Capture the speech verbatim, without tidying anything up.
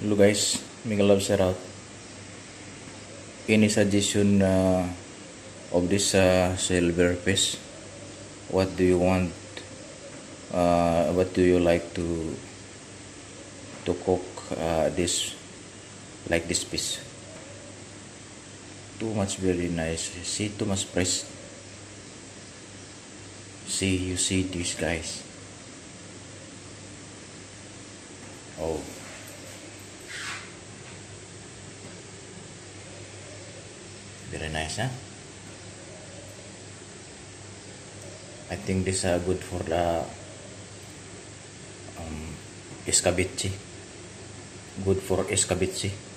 Hello guys, make a love shout out. Any suggestion uh, of this uh, silver fish? What do you want? Uh, what do you like to to cook uh, this like this fish? Too much very nice. See, too much fresh. See, you see these guys. Oh. Very nice, huh? I think this is uh, good for the um, escabeche. Good for escabeche.